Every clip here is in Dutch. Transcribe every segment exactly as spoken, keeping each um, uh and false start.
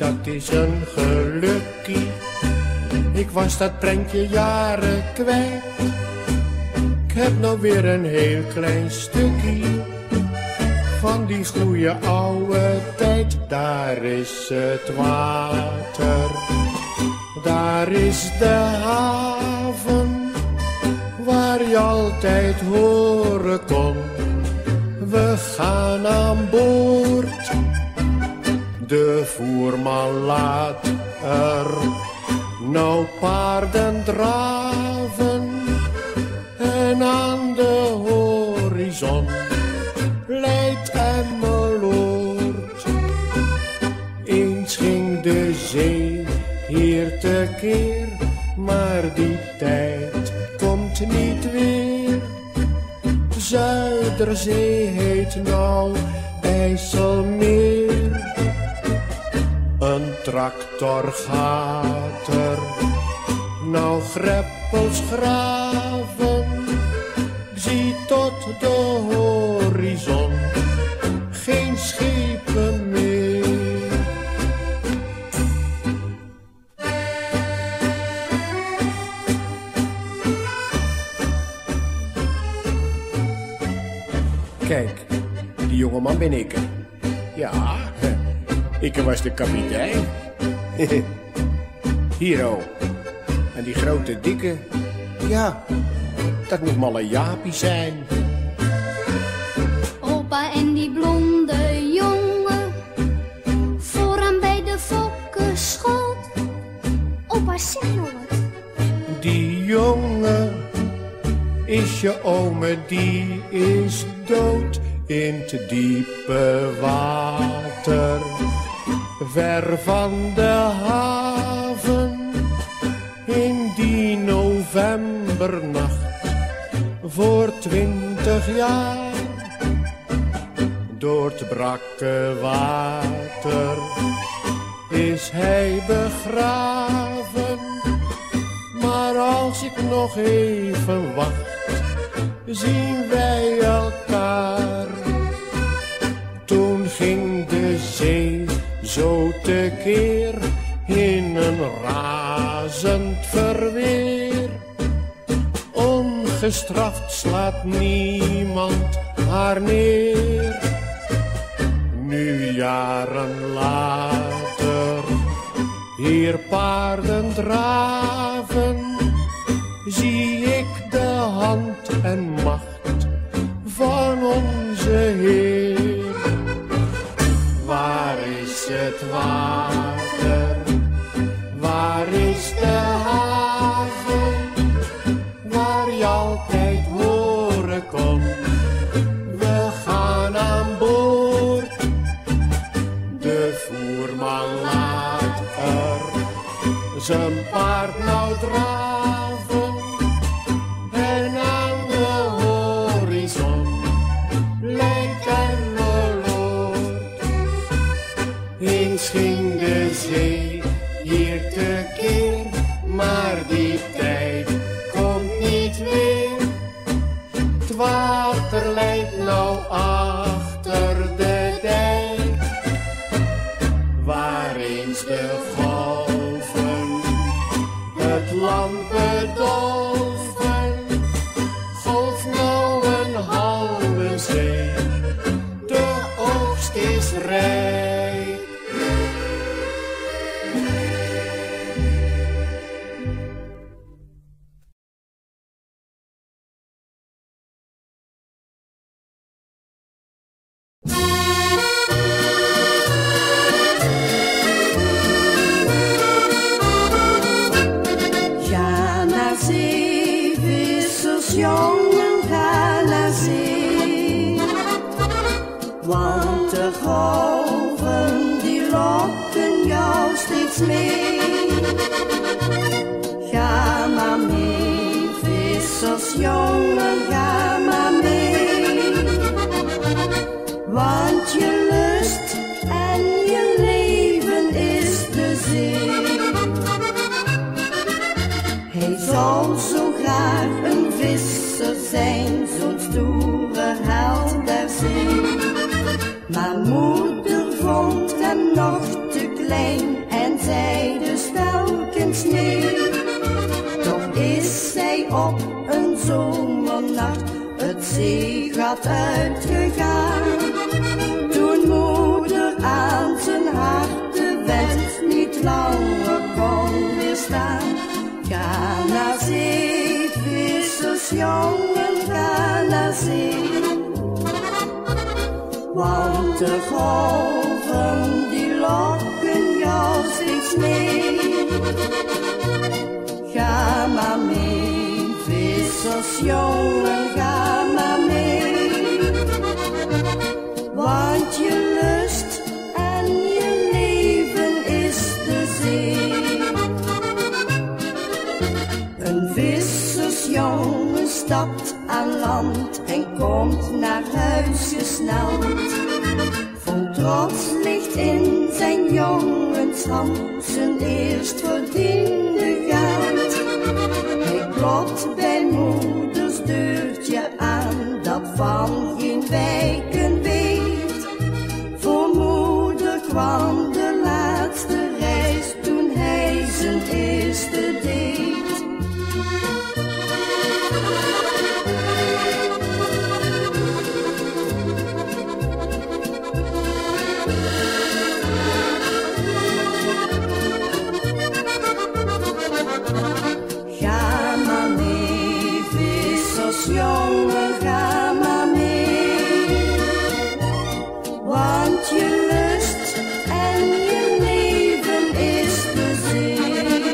dat is een gelukkie. Ik was dat prentje jaren kwijt. Ik heb nou weer een heel klein stukje van die goeie oude tijd. Daar is het water, daar is de haven, waar je altijd horen kon. We gaan aan boord, de voerman laat er nou paarden draven. En aan de horizon leidt Emmeloord. Eens ging de zee hier tekeer, maar die tijd komt niet weer. Zuiderzee heet nou IJsselmeer. Een tractor gaat er nou greppels graven. Zie tot de horizon geen schepen meer. Kijk, die jongeman ben ik. Ja, ik was de kapitein. Hier oh. En die grote dikke, ja, dat moet malle Jaapie zijn. Opa en die blonde jongen, vooraan bij de fokkenschoot. Opa, zeg nou wat. Die jongen is je ome, die is dood in te diepe water. Ver van de haven, in die novembernacht, voor twintig jaar. Door het brakke water is hij begraven. Maar als ik nog even wacht, zien wij elkaar. Toen ging de zee zo tekeer in een razend verweer. Ongestraft slaat niemand haar neer. Nu jaren later, hier paarden draven, zie ik de hand en macht van onze Heer. Waar is het water? Waar is de haven? Waar je altijd horen kon. We gaan aan boord. De voerman laat er zijn paard nou draven. En aan de horizon lijkt Emmeloord. Eens ging de zee hier tekeer, maar die tijd komt niet weer. Het water leidt nou achter de dijk, waar eens de golven het land bedolven. Golf nou een halve zee, de oogst is rijk. Jongen, ga naar zee, want de golven die lokken jou steeds mee. Ga maar mee, vissersjongen, ga maar mee, want je lust en je leven is de zee. Hij zou zo graag een visser zijn, zo'n stoere held der zee. Maar moeder vond hem nog te klein s'nachts het zeegat uitgegaan. Toen moeder aan zijn hart de wens niet langer kon weerstaan. Ga naar zee, vissersjongen, ga naar zee. Want de golven die lokken jou steeds mee. Ga maar mee, vissersjongen, ga maar mee. Want je lust en je leven is de zee. Een vissersjongen stapt aan land en komt naar huis gesneld. Vol trots ligt in zijn jongenshand zijn eerst verdiende geld. Hij klopt bij moeders deurtje aan, dat van geen wijken weet. Voor moeder kwam de laatste reis toen hij zijn eerste deed. Jongen, ga maar mee, want je lust en je leven is de zee.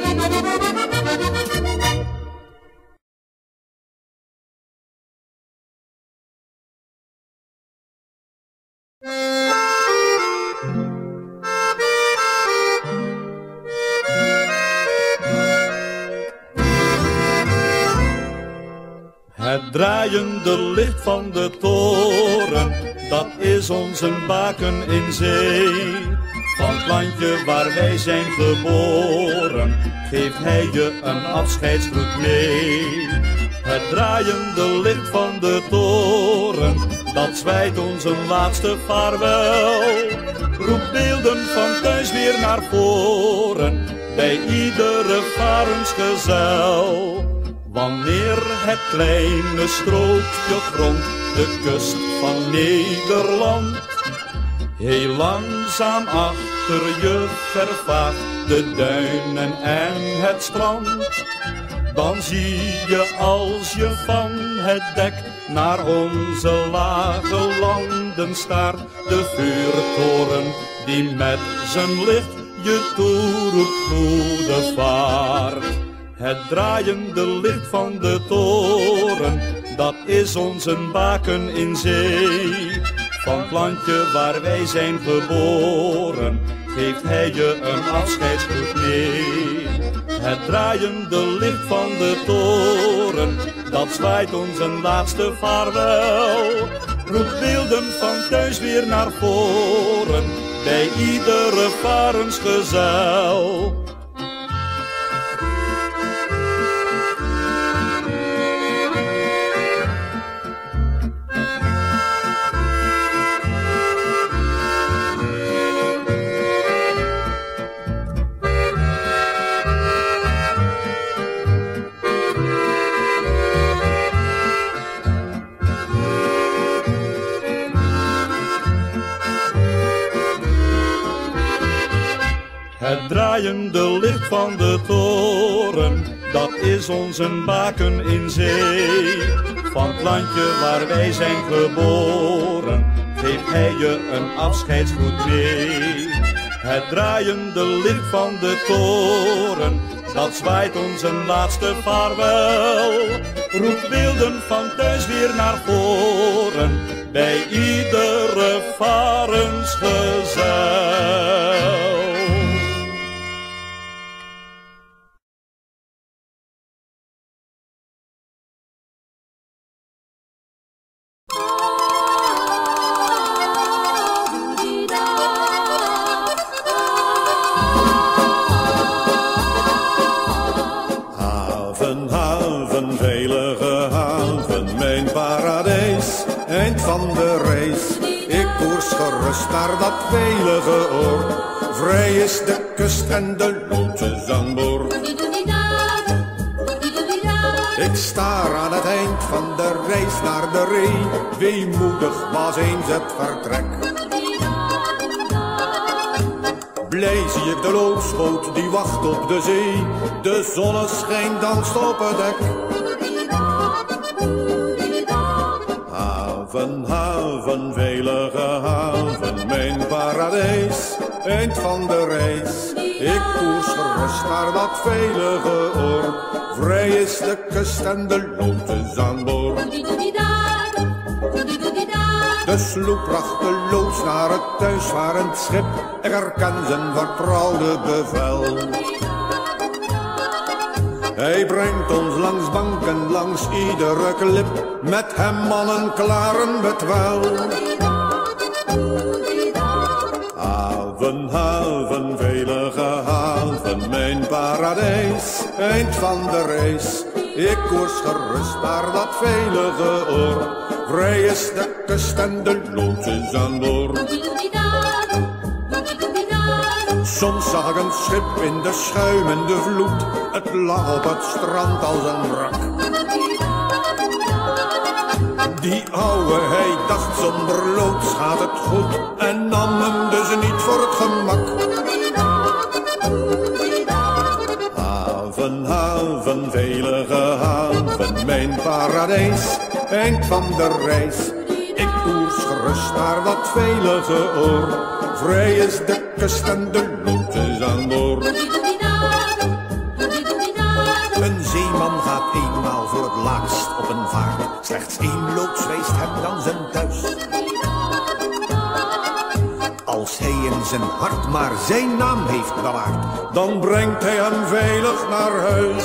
Het draaiende licht van de toren, dat is onze baken in zee. Van het landje waar wij zijn geboren, geeft hij je een afscheidsgroet mee. Het draaiende licht van de toren, dat zwaait ons een laatste vaarwel. Roept beelden van thuis weer naar voren, bij iedere varensgezel. Wanneer het kleine strookje grond de kust van Nederland heel langzaam achter je vervaagt, de duinen en het strand, dan zie je als je van het dek naar onze lage landen staart, de vuurtoren die met zijn licht je toeroept goede vaart. Het draaiende licht van de toren, dat is onze baken in zee. Van het landje waar wij zijn geboren, geeft hij je een afscheidsgroet mee. Het draaiende licht van de toren, dat zwaait ons een laatste vaarwel. Roept beelden van thuis weer naar voren, bij iedere varensgezel. Het draaiende licht van de toren, dat is onze baken in zee. Van het landje waar wij zijn geboren, geeft hij je een afscheidsgroet mee. Het draaiende licht van de toren, dat zwaait ons een laatste vaarwel. Roept beelden van thuis weer naar voren, bij iedere varensgezel. Eind van de reis, ik koers gerust naar dat veilige oord. Vrij is de kust en de loodjes aan boord. Ik Ik staar aan het eind van de reis naar de ree. Weemoedig was eens het vertrek. Blij zie ik de loopschoot die wacht op de zee. De zonneschijn danst op het dek. Haven, haven, veilige haven, mijn paradijs, eind van de reis. Ik koers gerust naar dat veilige oord. Vrij is de kust en de lood is aan boord. De sloep bracht de loods naar het thuisvarend schip. Ik herken zijn vertrouwde bevel. Hij brengt ons langs banken, langs iedere klip. Met hem mannen klaren we het wel. Haven, haven, veilige haven, mijn paradijs, eind van de reis. Ik koers gerust naar dat veilige oord. Vrij is de kust en de loods is aan boord. Soms zag ik een schip in de schuimende vloed. Het lag op het strand als een wrak. Die ouwe, hij dacht zonder loods gaat het goed. En nam hem dus niet voor het gemak. Haven, haven, veilige haven, mijn paradijs, eind van de reis. Ik koers gerust naar dat veilige oord. Vrij is de kust en de lood is aan boord. Een zeeman gaat eenmaal voor het laatst op een vaart. Slechts één loods wijst hem dan zijn thuis. Als hij in zijn hart maar zijn naam heeft bewaard, dan brengt hij hem veilig naar huis.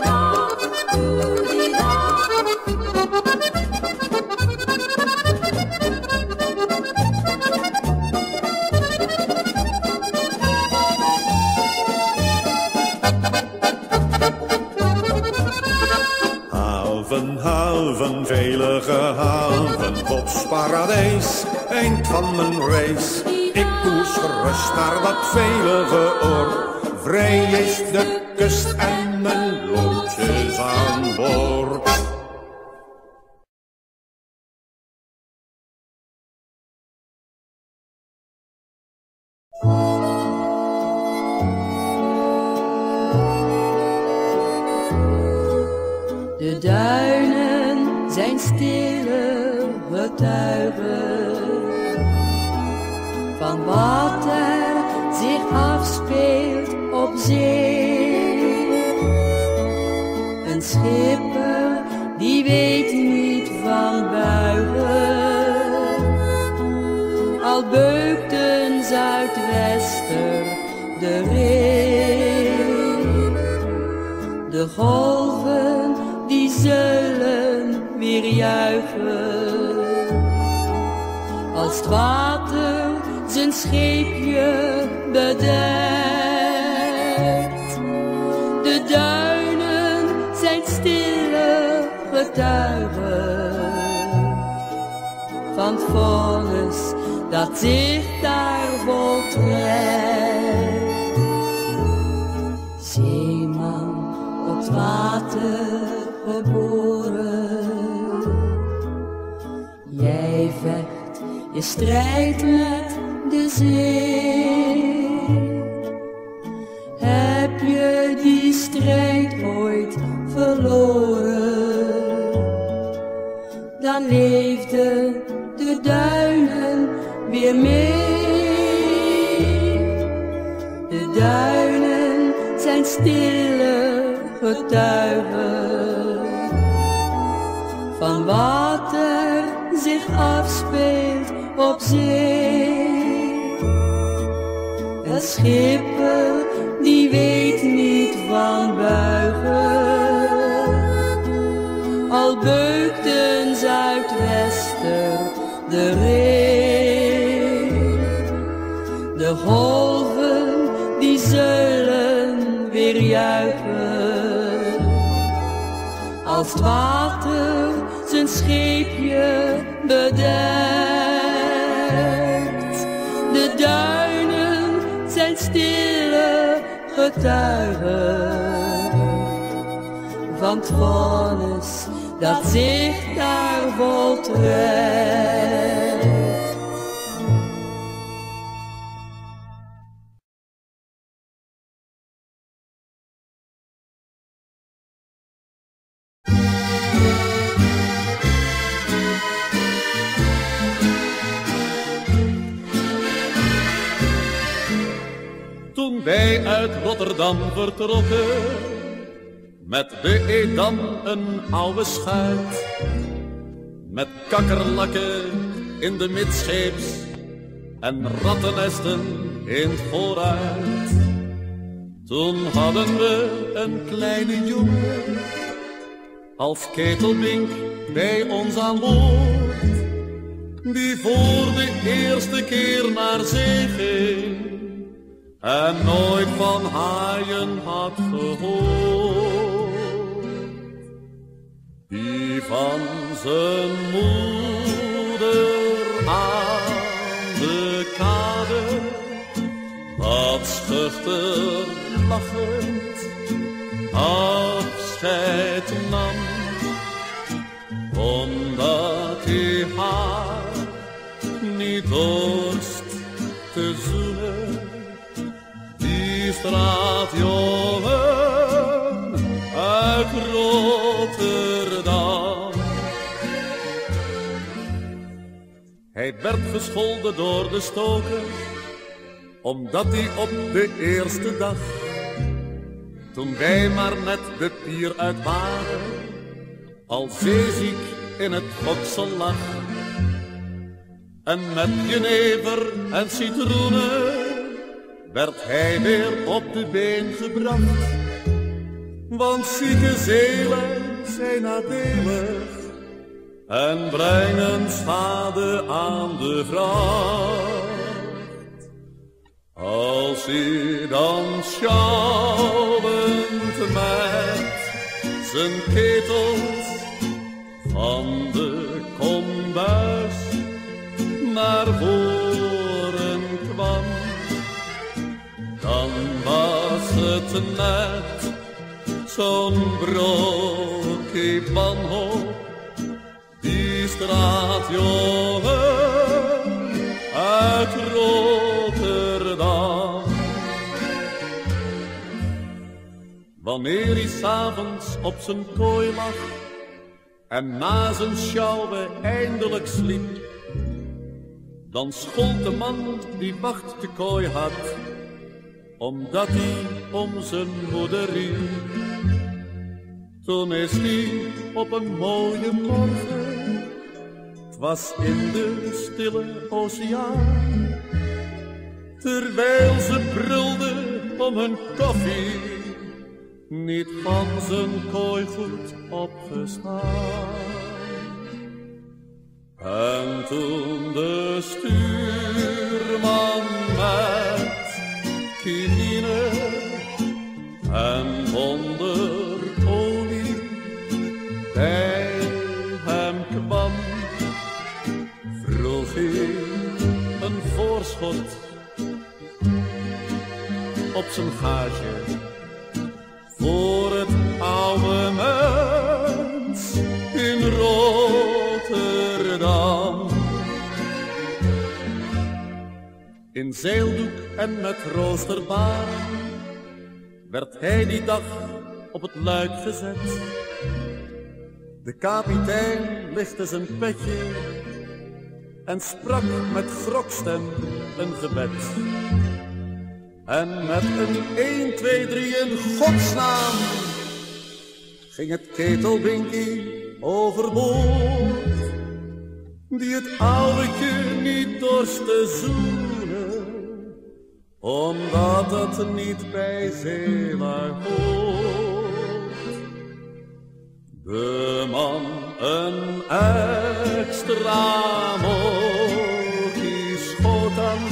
Haven, haven, veilige haven, Gods paradijs, eind van mijn reis. Ik koers gerust naar dat veilige oord. Vrij is de kust en mijn loods is aan boord. De duinen zijn stille getuigen van wat er zich afspeelt op zee. Een schipper die weet niet van buigen, al beukt een zuidwester de ree. De golven die zullen weer juichen, als het water zijn scheepje bedekt. De duinen zijn stille getuigen van het vonnis dat zich daar voltrekt. Zeeman op het water geboren, jij vecht je strijd met de zee. Heb je die strijd ooit verloren, dan leefden de duinen weer mee. De duinen zijn stille getuigen van wat er zich afspeelt op zee. Een schipper die weet niet van buigen, al beukt een zuidwester de ree. De golven die zullen weer juichen, als het water zijn scheepje bedekt. De duinen zijn stille getuigen van het vonnis dat zich daar voltrekt. Toen wij uit Rotterdam vertrokken, met de Edam een oude schuit, met kakkerlakken in de midscheeps en rattennesten in het vooruit. Toen hadden we een kleine jongen als ketelbink bij ons aan boord, die voor de eerste keer naar zee ging en nooit van haaien had gehoord. Die van zijn moeder aan de kade wat schuchter lachend afscheid nam, omdat hij haar niet dorst te zoenen. Die straatjongen uit Rotterdam. Hij werd gescholden door de stokers, omdat hij op de eerste dag, toen wij maar net de pier uit waren, al zeeziek in het foksel lag. En met jenever en citroenen werd hij weer op de been gebracht. Want zieke zeelen zijn nadelig en brengen schade aan de vracht. Als hij dan sjouwend met zijn ketels van de kombuis naar voren kwam, dan was het net zo'n brokje wanhoop. Die straatjongen uit Rotterdam. Wanneer hij 's avonds op zijn kooi lag en na zijn sjouwen eindelijk sliep, dan schold de man die wacht de kooi had, omdat hij om zijn moeder riep. Toen is hij op een mooie morgen, 't was in de stille oceaan, terwijl ze brulden om hun koffie, niet van zijn kooi goed opgestaan. En toen de stuurman met kinine en honderd olie bij hem kwam, vroeg hij een voorschot op zijn gage voor het oude mens in Rotterdam. In zeildoek en met roosterbaar werd hij die dag op het luik gezet. De kapitein lichtte zijn petje en sprak met grokstem een gebed. En met een een, twee, drie in godsnaam ging het ketelbinkie overboord, die het ouwetje niet dorst te zoenen, omdat het niet bij zeelui hoort. De man een extra mookie schoot aan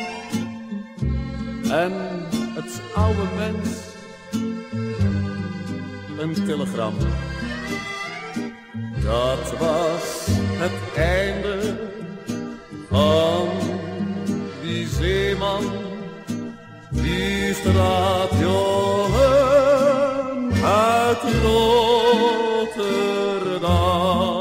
en het oude mens een telegram. Dat was het einde van die zeeman, die straatjongen. uit Rotterdam.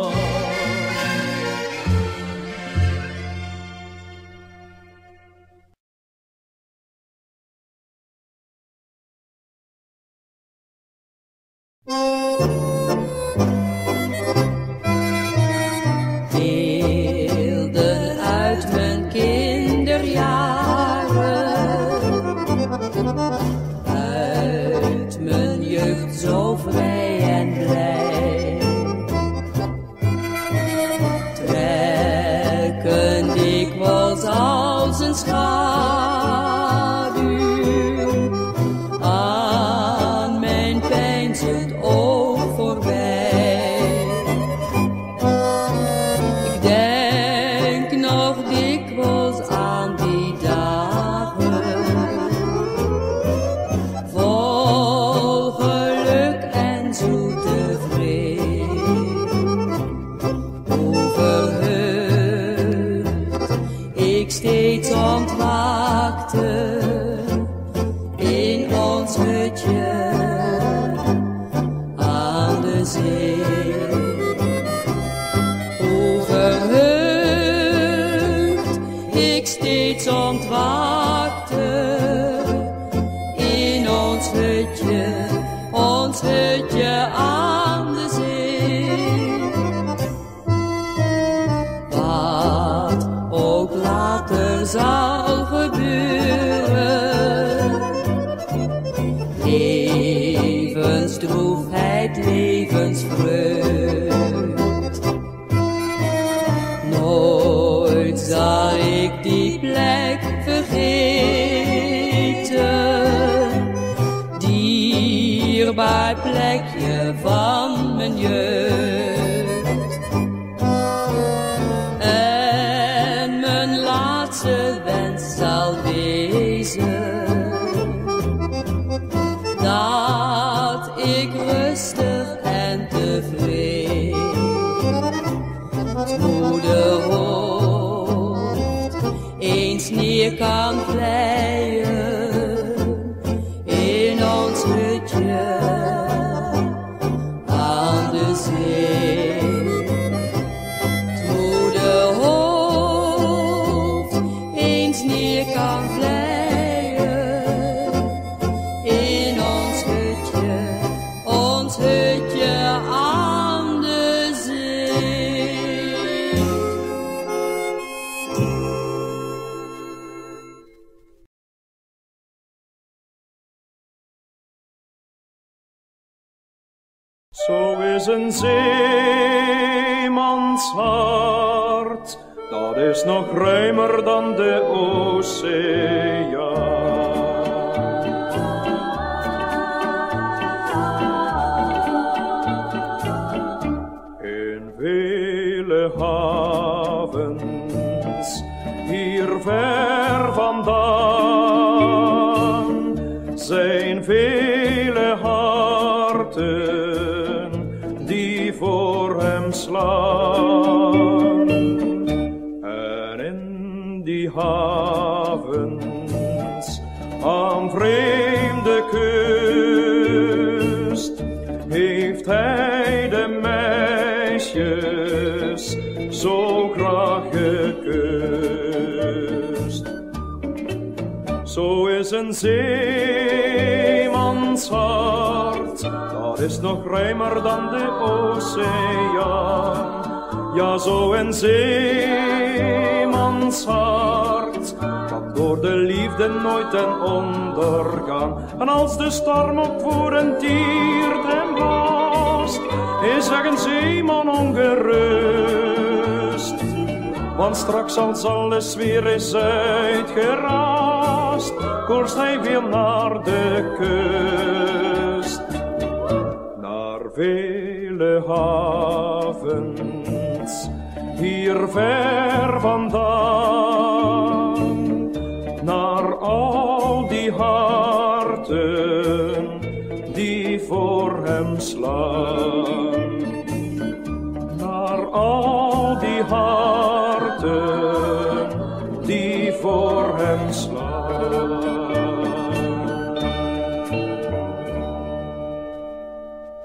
Beelden uit mijn kinderjaren, uit mijn jeugd zo vrij en blij, trekken dikwijls als een schaduw aan mijn peinzend oog voorbij. Ik denk nog dikwijls aan die dagen, vol geluk en zoete vrede, overheugd ik steeds ontwaakte in ons hutje aan de zee. Overheugd ik steeds ontwaakte in ons hutje, ons hutje aan de zee. Wat ook later zal gebeuren, levensdroefheid, levensvreugd, nooit zal ik die plek vergeten, dierbaar plekje van mijn jeugd. En mijn laatste wens zal wezen dat ik rustig en tevreden het moede hoofd eens neer kan vleien in ons hutje aan de zee. Het moede hoofd eens neer kan vleien in ons hutje, ons hutje aan de zee. Zo is een zeemans hart, dat is nog ruimer dan de oceaan. In vele havens, hier ver vandaan, zijn vele harten die voor hem slaan. En in die havens, aan vreemde kust, heeft hij de meisjes zo graag gekust. Zo is een zeemans hart, dat is nog ruimer dan de oceaan. Ja, zo een zeemans hart kan door de liefde nooit ten ondergaan. En als de storm op voeren tiert en blaast, is er een zeeman ongerust. Want straks als alles weer is uitgeraast, koerst hij weer naar de kust. Naar vele havens, hier ver vandaan, naar al die harten die voor hem slaan. Naar al die harten die voor hem slaan.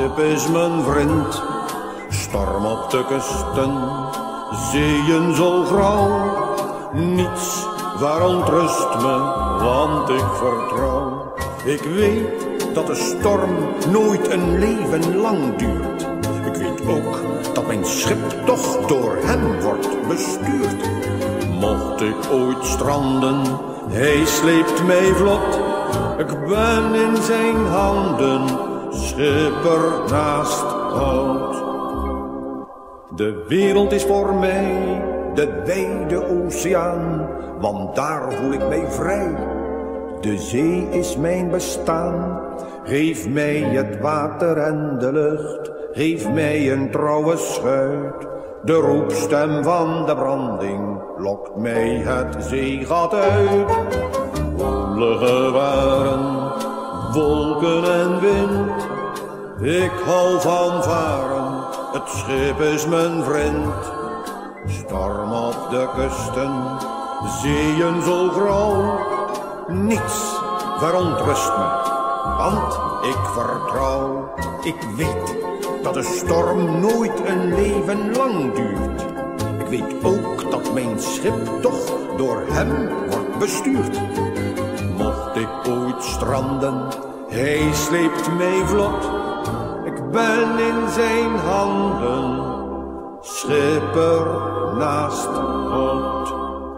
schip is mijn vriend. Storm op de kusten, zeeën zo grauw. Niets verontrust me, want ik vertrouw. Ik weet dat de storm nooit een leven lang duurt. Ik weet ook dat mijn schip toch door hem wordt bestuurd. Mocht ik ooit stranden, hij sleept mij vlot. Ik ben in zijn handen, schipper naast hout. De wereld is voor mij de wijde oceaan, want daar voel ik mij vrij. De zee is mijn bestaan, geef mij het water en de lucht, geef mij een trouwe schuit. De roepstem van de branding lokt mij het zeegat uit. Woelige waren, wolken en wind, ik hou van varen, het schip is mijn vriend. Storm op de kusten, zeeën zo grauw, niets verontrust me, want ik vertrouw. Ik weet dat de storm nooit een leven lang duurt. Ik weet ook dat mijn schip toch door hem wordt bestuurd. Mocht ik ooit stranden, hij sleept mij vlot. Ik ben in zijn handen, schipper naast God.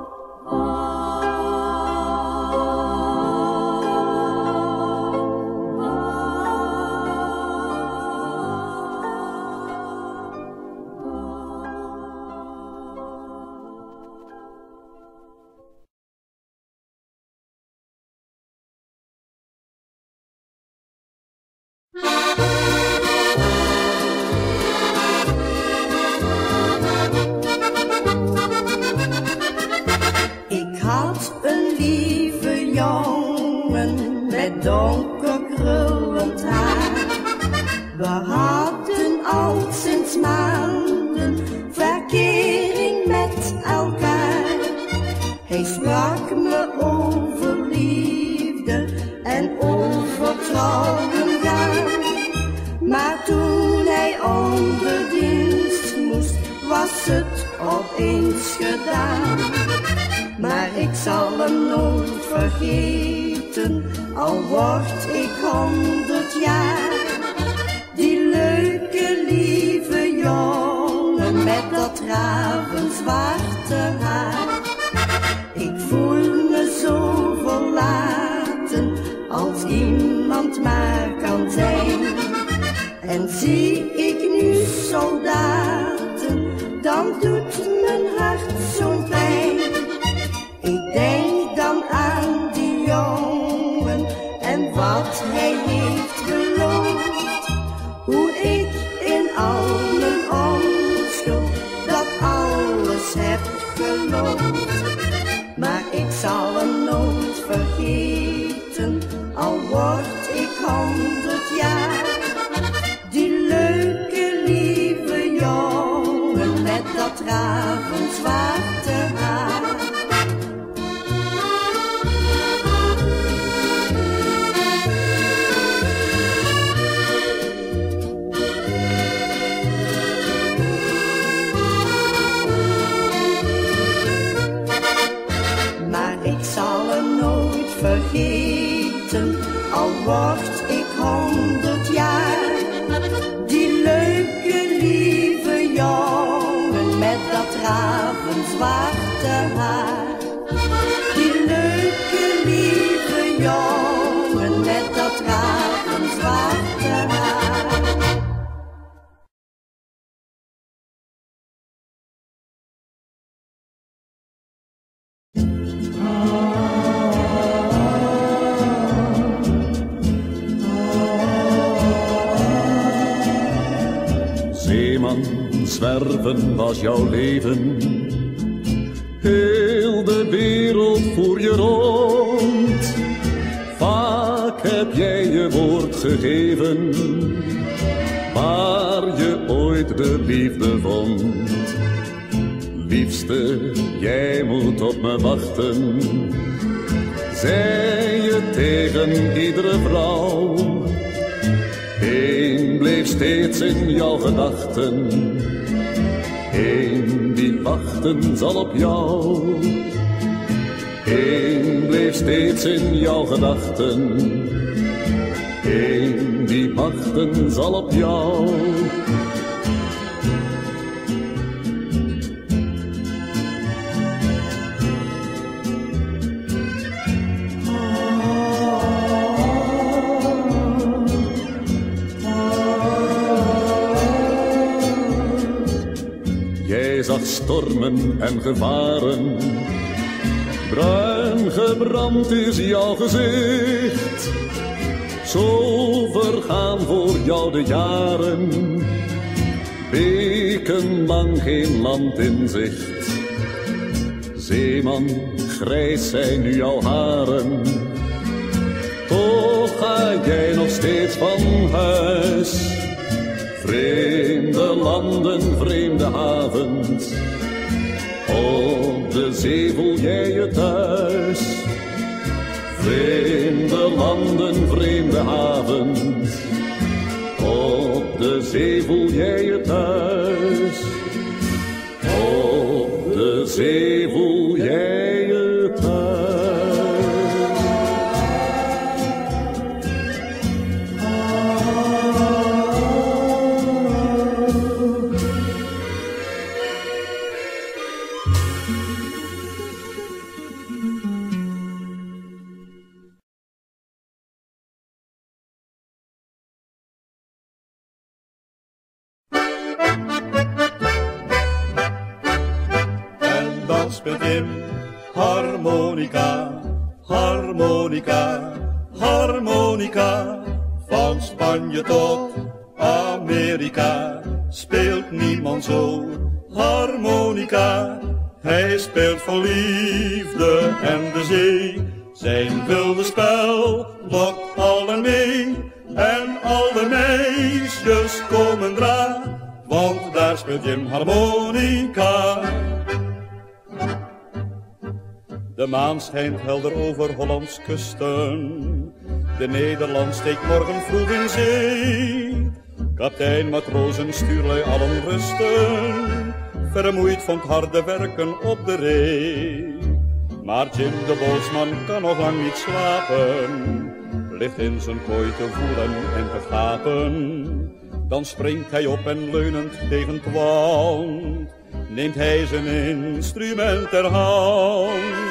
Zwerven was jouw leven, heel de wereld voer je rond. Vaak heb jij je woord gegeven, waar je ooit de liefde vond. Liefste, jij moet op me wachten, zei je tegen iedere vrouw. Eén bleef steeds in jouw gedachten, één die wachten zal op jou. Eén bleef steeds in jouw gedachten, één die wachten zal op jou. Jij zag stormen en gevaren, bruin gebrand is jouw gezicht. Zo vergaan voor jou de jaren, wekenlang geen land in zicht. Zeeman, grijs zijn nu jouw haren, toch ga jij nog steeds van huis. Vreemde landen, vreemde havens, op de zee voel jij je thuis. Vreemde landen, vreemde havens, op de zee voel jij je thuis. Op de zee voel jij je thuis. Speelt Jim harmonica, harmonica, harmonica. Van Spanje tot Amerika speelt niemand zo harmonica. Hij speelt voor liefde en de zee. Zijn wilde spel lokt allen mee. En al de meisjes komen dra, want daar speelt Jim harmonica. De maan schijnt helder over Hollands kusten. De Nederland steekt morgen vroeg in zee. Kaptein, matrozen, stuurlui allen rusten, vermoeid van het harde werken op de ree. Maar Jim de bootsman kan nog lang niet slapen, ligt in zijn kooi te voelen en te gapen. Dan springt hij op en leunend tegen het wand, neemt hij zijn instrument ter hand.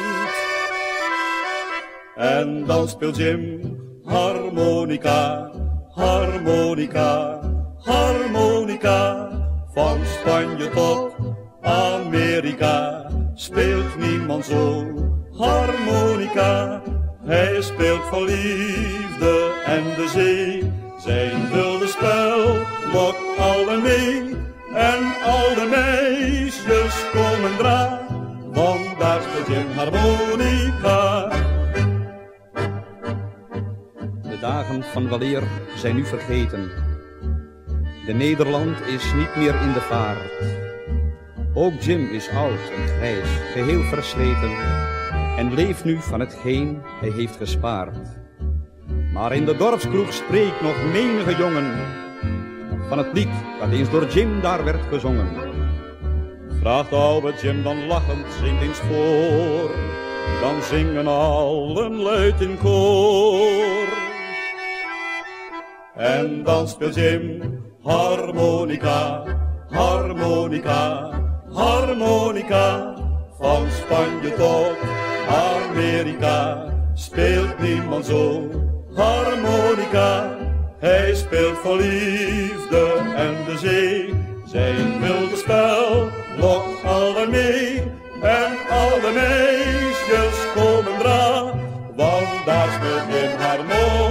En dan speelt Jim harmonica, harmonica, harmonica. Van Spanje tot Amerika speelt niemand zo harmonica. Hij speelt voor liefde en de zee. Zijn wilde spel lokt allen mee. En al de meisjes komen dra, want daar speelt Jim harmonica. De dagen van weleer zijn nu vergeten. De Nederland is niet meer in de vaart. Ook Jim is oud en grijs, geheel versleten, en leeft nu van hetgeen hij heeft gespaard. Maar in de dorpskroeg spreekt nog menige jongen van het lied dat eens door Jim daar werd gezongen. Vraagt oude Jim dan lachend, zingt eens voor, dan zingen allen luid in koor. En dan speelt Jim harmonica, harmonica, harmonica. Van Spanje tot Amerika speelt niemand zo harmonica. Hij speelt voor liefde en de zee. Zijn wilde spel lokt allen mee. En alle meisjes komen dra, want daar speelt Jim harmonica.